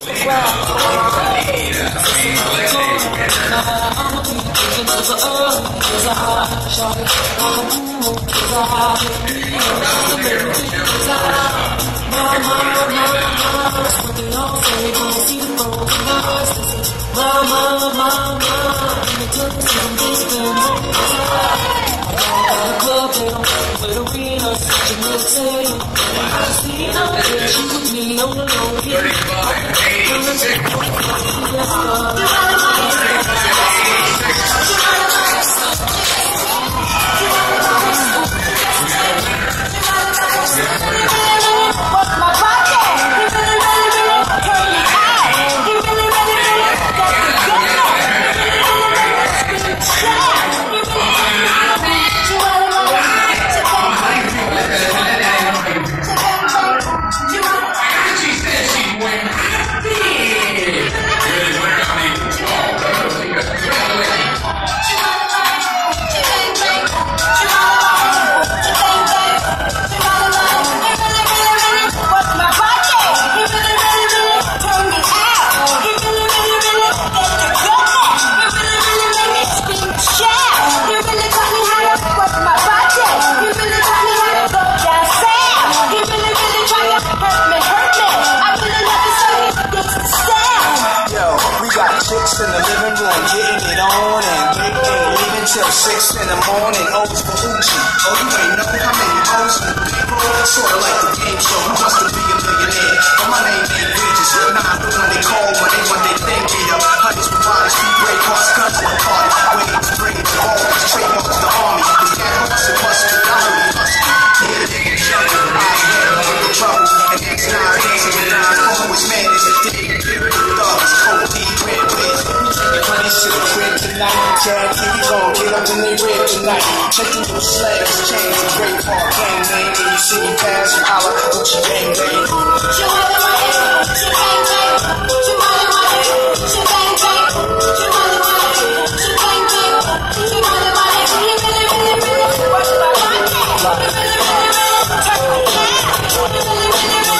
Chicks in the living room, getting it on, and they ain't leaving till 6 in the morning. O's for Uchi. Oh, you ain't know how many O's in the big roll. Sorta like the game show, who wants to be a millionaire? But my name ain't Regis. Nah, the one they call when they think me up. Hunters with bodies, feet, break hearts, guns on party. Waiting to bring it to home, trademarks the army. The cat horse and muscle, I know you hustle. Yeah, the nigga jumping, I had trouble. And next 9 days and 9 always manage to dig. Thugs, cold D, red wiz. Honey's to the crib tonight. Jack, here we go, get up in they rib tonight. Check the new slaves, chains, and great park gang name. When you see me pass, you holler, Gucci gang gang. She wanted my head, she gang gang. She wanted my head, she gang gang. She wanted my head, she gang gang. She wanted my head, really, really, really, really. What's my heart? Really, really, really, really. Turn my head. Really, really, really, really.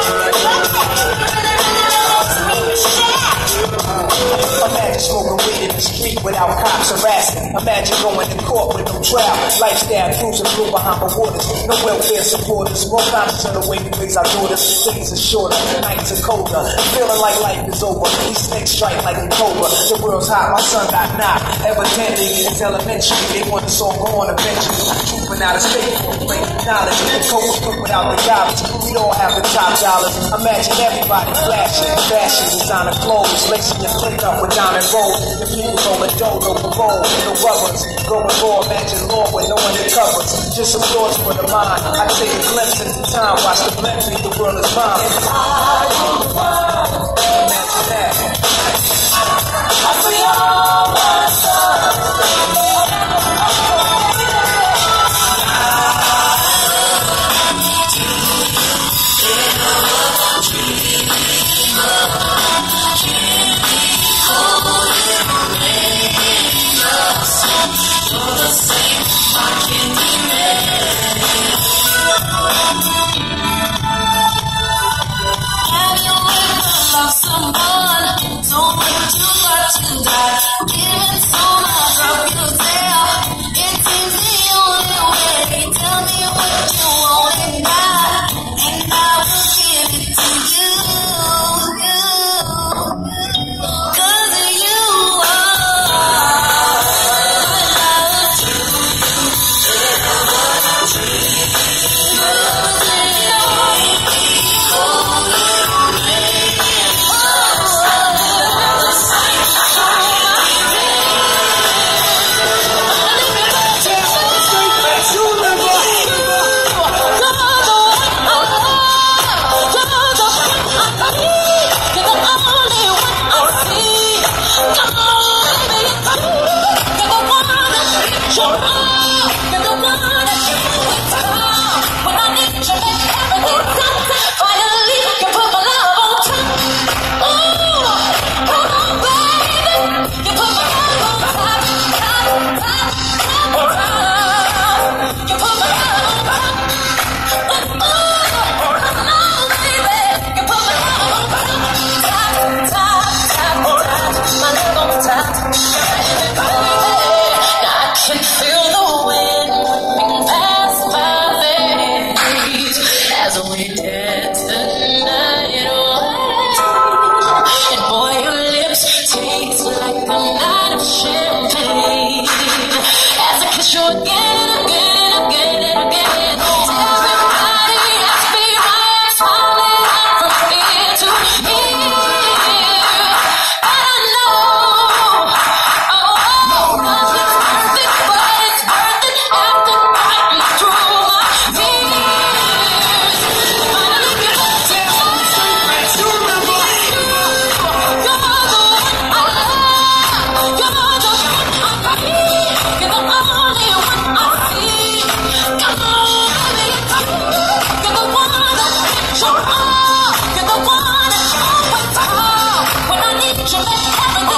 Imagine smoking weed in the street without cops harassing. Imagine going to court with no trial. Lifestyle cruising through behind the waters. No welfare supporters. Wrong times are the way we raise our daughters. Days are shorter, nights are colder. Feeling like life is over. These snakes strike like a cobra. The world's hot, my son got knocked. Evidently, it's elementary. They want us all gone eventually. Trooping out of state for great knowledge. The coast put without the garbage. We all have the top dollars. Imagine everybody flashing. Fashion, designer clothes. Lacing your click up with diamond rolls. The people's on the dough, no parole, no rubbers. Going raw, imagine law with no undercovers. Just some thoughts for the mind. I take a glimpse into time, watch the blend read the world is mine. Imagine that. I free all my sons. Someone, don't wait too much and die.